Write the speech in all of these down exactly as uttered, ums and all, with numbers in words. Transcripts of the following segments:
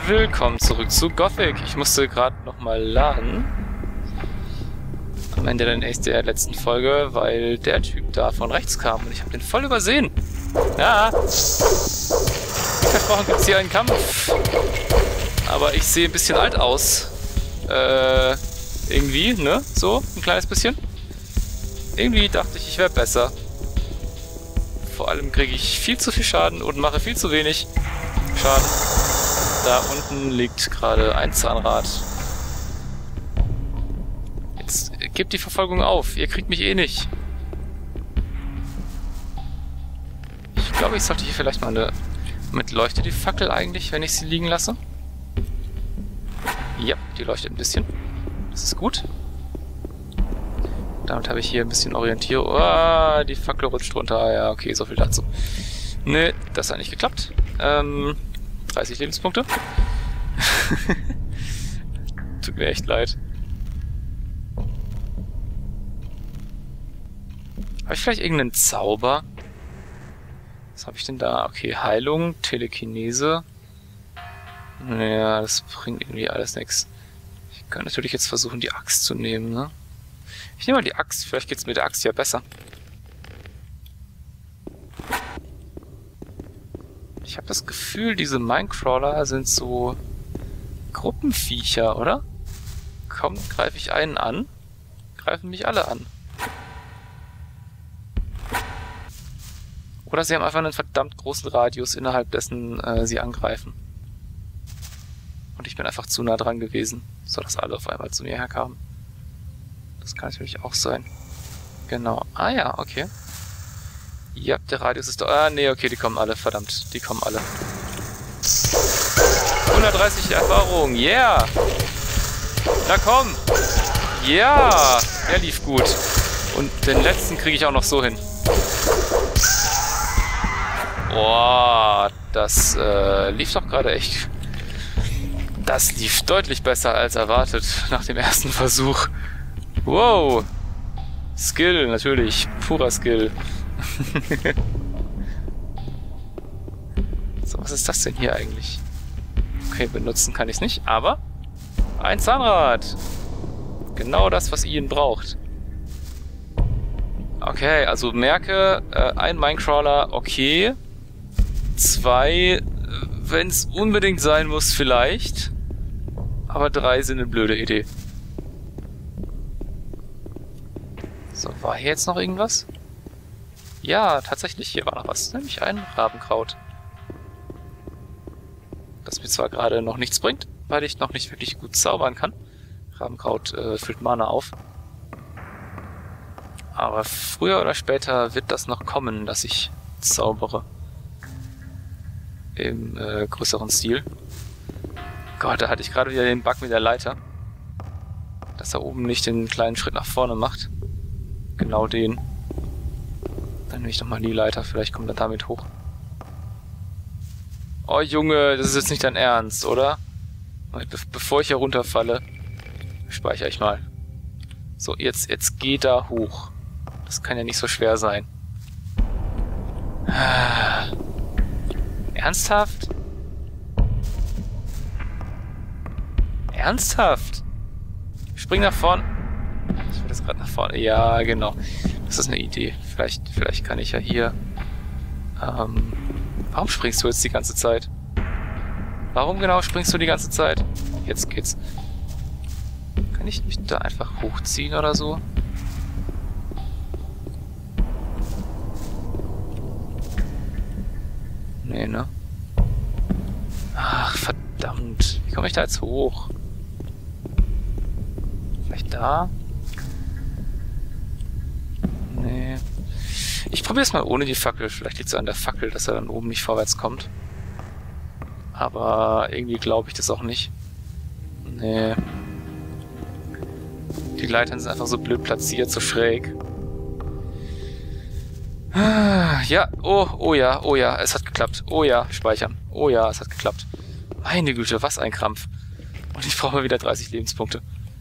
Willkommen zurück zu Gothic. Ich musste gerade nochmal laden. Am Ende der, nächsten, der letzten Folge, weil der Typ da von rechts kam und ich habe den voll übersehen. Ja. Versprochen gibt es hier einen Kampf. Aber ich sehe ein bisschen alt aus. Äh, irgendwie, ne? So, ein kleines bisschen. Irgendwie dachte ich, ich wäre besser. Vor allem kriege ich viel zu viel Schaden und mache viel zu wenig Schaden. Da unten liegt gerade ein Zahnrad. Jetzt gebt die Verfolgung auf. Ihr kriegt mich eh nicht. Ich glaube, ich sollte hier vielleicht mal eine... Mit leuchtet die Fackel eigentlich, wenn ich sie liegen lasse? Ja, die leuchtet ein bisschen. Das ist gut. Damit habe ich hier ein bisschen Orientierung. Oh, die Fackel rutscht runter. Ja, okay, so viel dazu. Ne, das hat nicht geklappt. Ähm... dreißig Lebenspunkte. Tut mir echt leid. Habe ich vielleicht irgendeinen Zauber? Was habe ich denn da? Okay, Heilung, Telekinese. Naja, das bringt irgendwie alles nichts. Ich kann natürlich jetzt versuchen, die Axt zu nehmen, ne? Ich nehme mal die Axt. Vielleicht geht es mit der Axt ja besser. Ich habe das Gefühl, diese Minecrawler sind so Gruppenviecher, oder? Kaum greife ich einen an, greifen mich alle an. Oder sie haben einfach einen verdammt großen Radius, innerhalb dessen äh, sie angreifen. Und ich bin einfach zu nah dran gewesen, sodass alle auf einmal zu mir herkamen. Das kann natürlich auch sein. Genau. Ah ja, okay. Ja, der Radius ist doch... Ah, nee, okay, die kommen alle, verdammt. Die kommen alle. hundertdreißig Erfahrung, yeah! Na komm! Ja! Der lief gut. Und den letzten kriege ich auch noch so hin. Boah, das äh, lief doch gerade echt... Das lief deutlich besser als erwartet nach dem ersten Versuch. Wow! Skill, natürlich. Purer Skill. So, was ist das denn hier eigentlich? Okay, benutzen kann ich es nicht, aber ein Zahnrad. Genau das, was Ian braucht. Okay, also merke, äh, ein Minecrawler, okay. Zwei, wenn es unbedingt sein muss, vielleicht. Aber drei sind eine blöde Idee. So, war hier jetzt noch irgendwas? Ja, tatsächlich, hier war noch was. Nämlich ein Rabenkraut. Das mir zwar gerade noch nichts bringt, weil ich noch nicht wirklich gut zaubern kann. Rabenkraut äh, füllt Mana auf. Aber früher oder später wird das noch kommen, dass ich zaubere. Im äh, größeren Stil. Gott, da hatte ich gerade wieder den Bug mit der Leiter. Dass er oben nicht den kleinen Schritt nach vorne macht. Genau den. Dann nehme ich nochmal die Leiter, vielleicht kommt er damit hoch. Oh Junge, das ist jetzt nicht dein Ernst, oder? Be bevor ich hier runterfalle, speichere ich mal. So, jetzt, jetzt geht er hoch. Das kann ja nicht so schwer sein. Ernsthaft? Ernsthaft? Spring nach vorne. Ich will das gerade nach vorne. Ja, genau. Das ist eine Idee. Vielleicht, vielleicht kann ich ja hier... Ähm, warum springst du jetzt die ganze Zeit? Warum genau springst du die ganze Zeit? Jetzt geht's. Kann ich mich da einfach hochziehen oder so? Nee, ne? Ach, verdammt. Wie komme ich da jetzt hoch? Vielleicht da? Nee. Ich probiere es mal ohne die Fackel. Vielleicht liegt es an der Fackel, dass er dann oben nicht vorwärts kommt. Aber irgendwie glaube ich das auch nicht. Nee. Die Leitern sind einfach so blöd platziert, so schräg. Ja, oh, oh ja, oh ja, es hat geklappt. Oh ja, speichern. Oh ja, es hat geklappt. Meine Güte, was ein Krampf. Und ich brauche mal wieder dreißig Lebenspunkte.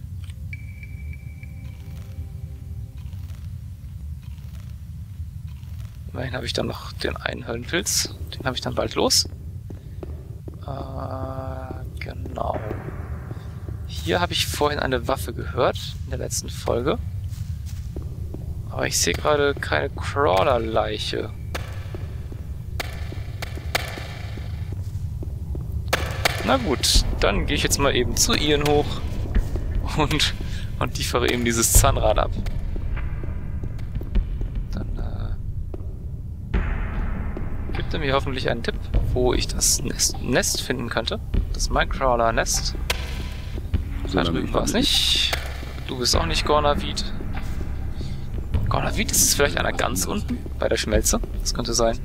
Immerhin habe ich dann noch den einen Höllenpilz. Den habe ich dann bald los. Äh, Genau. Hier habe ich vorhin eine Waffe gehört, in der letzten Folge. Aber ich sehe gerade keine Crawler-Leiche. Na gut, dann gehe ich jetzt mal eben zu Ian hoch und, und liefere eben dieses Zahnrad ab. Dann äh, gibt er mir hoffentlich einen Tipp, wo ich das Nest, Nest finden könnte. Das Minecrawler-Nest. Da drüben war es nicht. Du bist auch nicht Gornavid. Gornavid, ist es vielleicht einer ganz unten? Bei der Schmelze? Das könnte sein.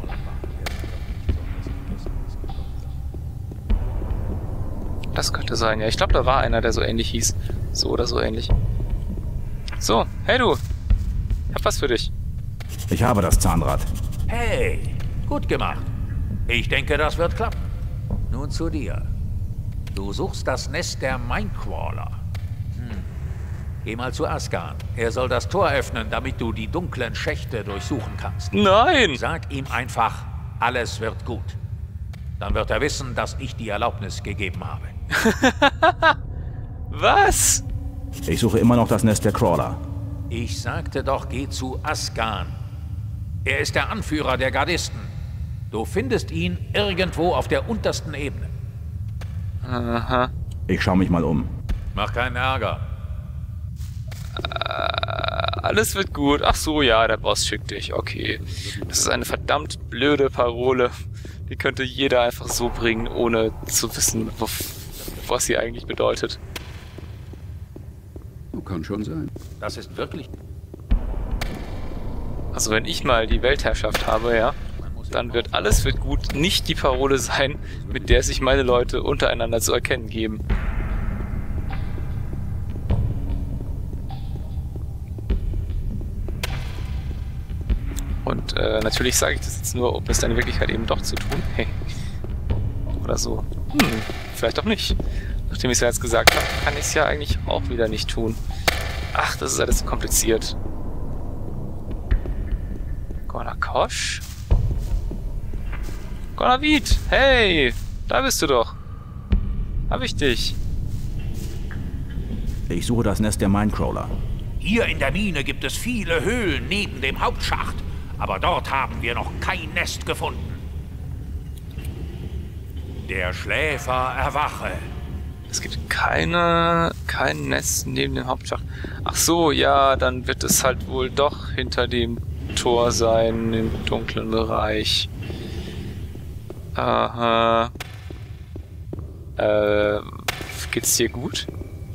Das könnte sein, ja. Ich glaube, da war einer, der so ähnlich hieß. So oder so ähnlich. So, hey du. Ich hab was für dich. Ich habe das Zahnrad. Hey, gut gemacht. Ich denke, das wird klappen. Nun zu dir. Du suchst das Nest der Minecrawler. Hm. Geh mal zu Askan. Er soll das Tor öffnen, damit du die dunklen Schächte durchsuchen kannst. Nein! Sag ihm einfach, alles wird gut. Dann wird er wissen, dass ich die Erlaubnis gegeben habe. Was? Ich suche immer noch das Nest der Crawler. Ich sagte doch, geh zu Askan. Er ist der Anführer der Gardisten. Du findest ihn irgendwo auf der untersten Ebene. Aha. Ich schaue mich mal um. Mach keinen Ärger. Äh, alles wird gut. Ach so, ja, der Boss schickt dich. Okay. Das ist eine verdammt blöde Parole. Die könnte jeder einfach so bringen, ohne zu wissen, wo, was sie eigentlich bedeutet. Kann schon sein. Das ist wirklich... Also wenn ich mal die Weltherrschaft habe, ja, dann wird alles wird gut nicht die Parole sein, mit der sich meine Leute untereinander zu erkennen geben. Und äh, natürlich sage ich das jetzt nur, um es dann in Wirklichkeit eben doch zu tun. Hey. Oder so. Hm, vielleicht auch nicht. Nachdem ich es ja jetzt gesagt habe, kann ich es ja eigentlich auch wieder nicht tun. Ach, das ist alles kompliziert. Gornakosch? Gornavid! Hey! Da bist du doch! Hab ich dich! Ich suche das Nest der Minecrawler. Hier in der Mine gibt es viele Höhlen neben dem Hauptschacht. Aber dort haben wir noch kein Nest gefunden. Der Schläfer erwache. Es gibt keine, kein Nest neben dem Hauptschacht. Ach so, ja, dann wird es halt wohl doch hinter dem Tor sein, im dunklen Bereich. Aha. Äh, geht's dir gut?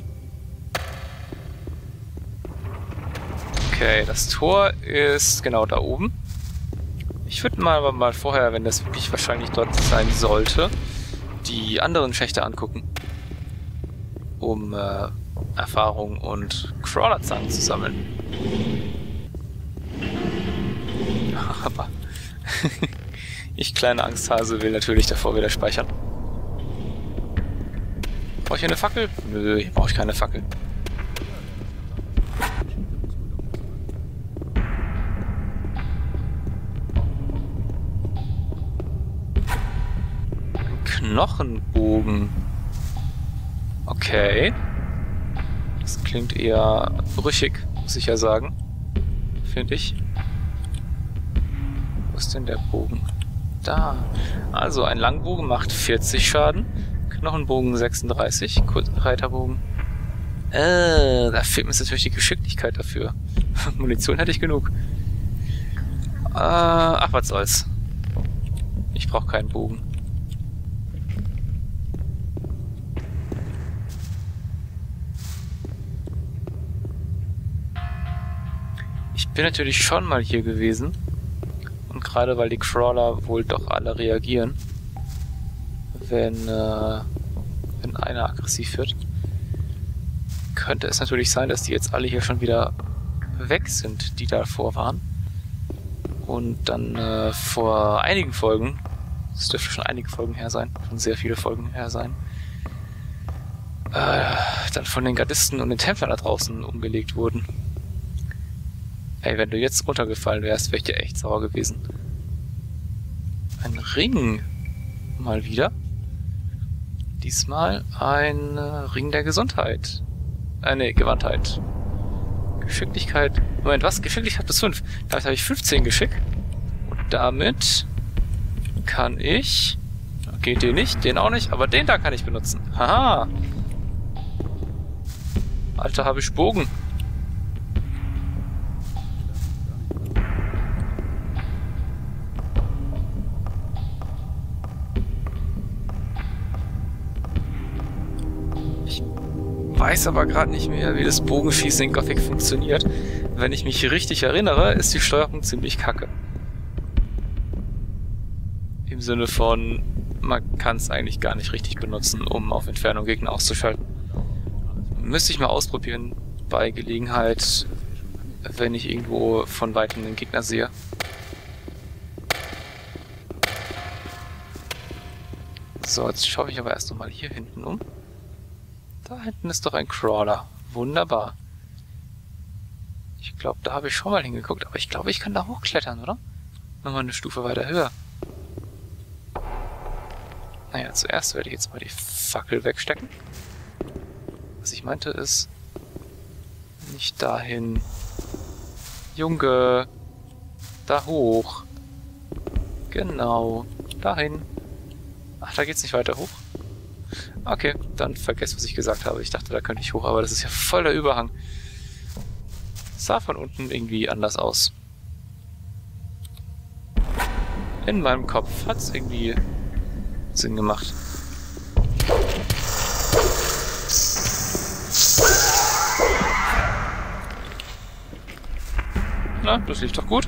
Okay, das Tor ist genau da oben. Ich würde mal aber mal vorher, wenn das wirklich wahrscheinlich dort sein sollte, die anderen Schächte angucken. Um äh, Erfahrung und Crawlerzahn zu sammeln. Aber ich, kleine Angsthase, will natürlich davor wieder speichern. Brauche ich eine Fackel? Nö, hier brauche ich keine Fackel. Ein Knochenbogen. Okay. Das klingt eher brüchig, muss ich ja sagen. Finde ich. Wo ist denn der Bogen? Da. Also, ein Langbogen macht vierzig Schaden. Knochenbogen sechsunddreißig. Reiterbogen. Äh, da fehlt mir jetzt natürlich die Geschicklichkeit dafür. Munition hätte ich genug. Äh, ach, was soll's. Ich brauche keinen Bogen. Ich bin natürlich schon mal hier gewesen. Und gerade weil die Crawler wohl doch alle reagieren, wenn, äh, wenn einer aggressiv wird, könnte es natürlich sein, dass die jetzt alle hier schon wieder weg sind, die davor waren. Und dann äh, vor einigen Folgen, es dürfte schon einige Folgen her sein, schon sehr viele Folgen her sein, äh, dann von den Gardisten und den Templern da draußen umgelegt wurden. Ey, wenn du jetzt runtergefallen wärst, wäre ich dir echt sauer gewesen. Ein Ring. Mal wieder. Diesmal ein äh, Ring der Gesundheit. Äh, ne, Gewandtheit. Geschicklichkeit. Moment, was? Geschicklichkeit plus fünf. Damit habe ich fünfzehn Geschick. Und damit kann ich... Okay, den nicht, den auch nicht, aber den da kann ich benutzen. Haha. Alter, habe ich Bogen. Ich weiß aber gerade nicht mehr, wie das Bogenschießen in Gothic funktioniert. Wenn ich mich richtig erinnere, ist die Steuerung ziemlich kacke. Im Sinne von, man kann es eigentlich gar nicht richtig benutzen, um auf Entfernung Gegner auszuschalten. Müsste ich mal ausprobieren bei Gelegenheit, wenn ich irgendwo von weitem den Gegner sehe. So, jetzt schaue ich aber erst nochmal hier hinten um. Da hinten ist doch ein Crawler. Wunderbar. Ich glaube, da habe ich schon mal hingeguckt, aber ich glaube, ich kann da hochklettern, oder? Nochmal eine Stufe weiter höher. Naja, zuerst werde ich jetzt mal die Fackel wegstecken. Was ich meinte ist... Nicht dahin. Junge! Da hoch. Genau. Dahin. Ach, da geht's nicht weiter hoch. Okay, dann vergesst, was ich gesagt habe. Ich dachte, da könnte ich hoch, aber das ist ja voll der Überhang. Sah von unten irgendwie anders aus. In meinem Kopf hat's irgendwie Sinn gemacht. Na, das lief doch gut.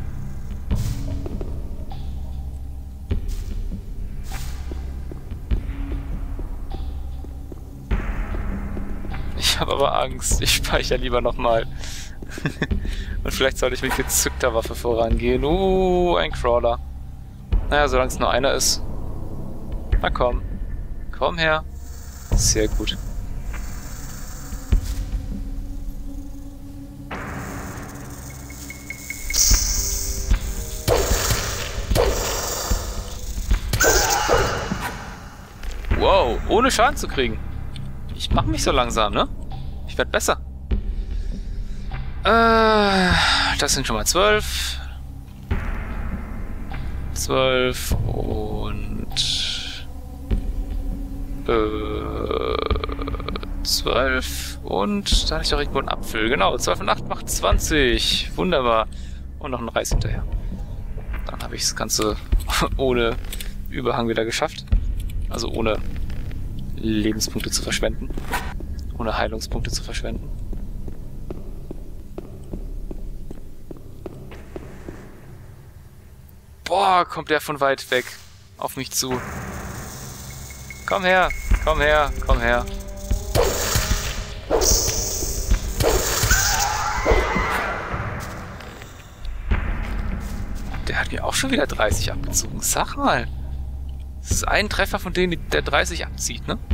Ich habe aber Angst. Ich speichere lieber nochmal. Und vielleicht sollte ich mit gezückter Waffe vorangehen. Uh, ein Crawler. Naja, solange es nur einer ist. Na komm. Komm her. Sehr gut. Wow, ohne Schaden zu kriegen. Ich mache mich so langsam, ne? Ich werde besser. Äh, das sind schon mal zwölf. Zwölf und... Äh, zwölf und... Da hatte ich doch irgendwo einen Apfel. Genau, zwölf und acht macht zwanzig. Wunderbar. Und noch ein Reis hinterher. Dann habe ich das Ganze ohne Überhang wieder geschafft. Also ohne Lebenspunkte zu verschwenden. Ohne Heilungspunkte zu verschwenden. Boah, kommt der von weit weg auf mich zu. Komm her, komm her, komm her. Der hat mir auch schon wieder dreißig abgezogen. Sag mal. Das ist ein Treffer von denen, der dreißig abzieht, ne?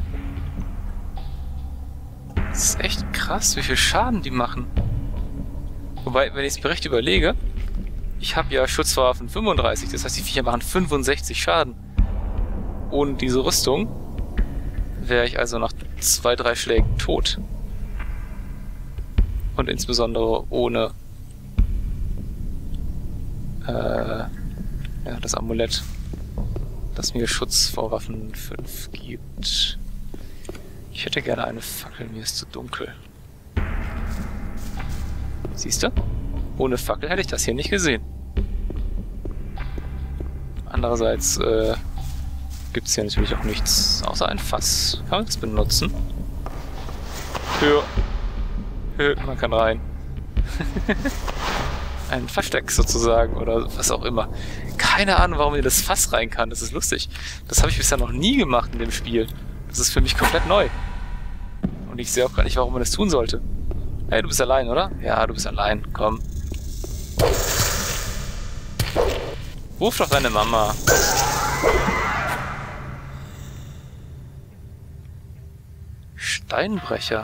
Das ist echt krass, wie viel Schaden die machen. Wobei, wenn ich es mir recht überlege, ich habe ja Schutzwaffen fünfunddreißig, das heißt, die Viecher machen fünfundsechzig Schaden. Ohne diese Rüstung wäre ich also nach zwei, drei Schlägen tot. Und insbesondere ohne äh, ja, das Amulett, das mir Schutz vor Waffen fünf gibt. Ich hätte gerne eine Fackel, mir ist zu dunkel. Siehst du? Ohne Fackel hätte ich das hier nicht gesehen. Andererseits äh, gibt es hier natürlich auch nichts außer ein Fass. Kann man das benutzen? Hö. Hö, man kann rein. Ein Versteck sozusagen oder was auch immer. Keine Ahnung, warum man in das Fass rein kann. Das ist lustig. Das habe ich bisher noch nie gemacht in dem Spiel. Das ist für mich komplett neu. Und ich sehe auch gar nicht, warum man das tun sollte. Hey, du bist allein, oder? Ja, du bist allein. Komm. Ruf doch deine Mama. Steinbrecher.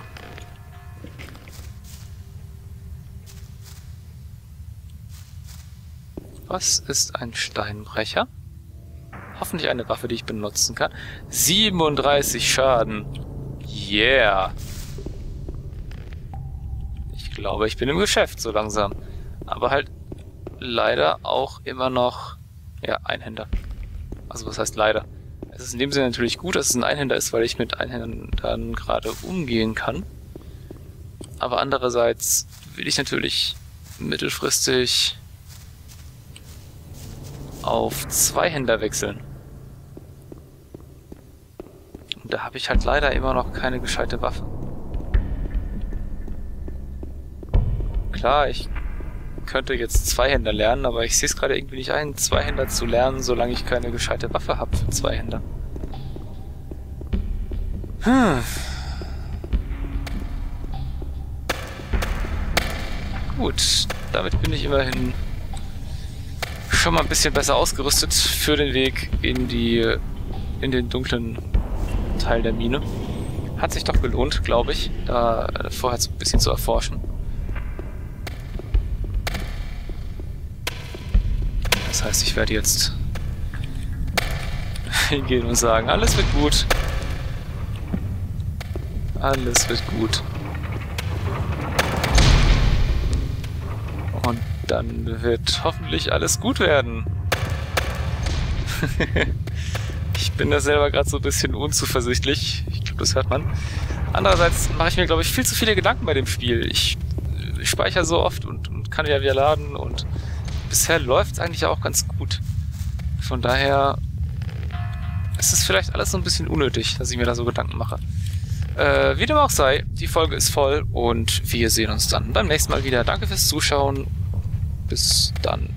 Was ist ein Steinbrecher? Hoffentlich eine Waffe, die ich benutzen kann. siebenunddreißig Schaden. Yeah. Ich glaube, ich bin im Geschäft so langsam. Aber halt leider auch immer noch, ja, Einhänder. Also was heißt leider? Es ist in dem Sinne natürlich gut, dass es ein Einhänder ist, weil ich mit Einhändern gerade umgehen kann. Aber andererseits will ich natürlich mittelfristig auf Zweihänder wechseln. Und da habe ich halt leider immer noch keine gescheite Waffe. Klar, ich könnte jetzt Zweihänder lernen, aber ich sehe es gerade irgendwie nicht ein, Zweihänder zu lernen, solange ich keine gescheite Waffe habe für Zweihänder. Hm. Gut, damit bin ich immerhin schon mal ein bisschen besser ausgerüstet für den Weg in die in den dunklen Teil der Mine. Hat sich doch gelohnt, glaube ich, da vorher so ein bisschen zu erforschen. Das heißt, ich werde jetzt hingehen und sagen, alles wird gut. Alles wird gut. Und dann wird hoffentlich alles gut werden. Ich bin da selber gerade so ein bisschen unzuversichtlich. Ich glaube, das hört man. Andererseits mache ich mir, glaube ich, viel zu viele Gedanken bei dem Spiel. Ich, ich speichere so oft und, und kann ja wieder laden und bisher läuft es eigentlich auch ganz gut. Von daher ist es vielleicht alles so ein bisschen unnötig, dass ich mir da so Gedanken mache. Äh, wie dem auch sei, die Folge ist voll und wir sehen uns dann beim nächsten Mal wieder. Danke fürs Zuschauen. Bis dann.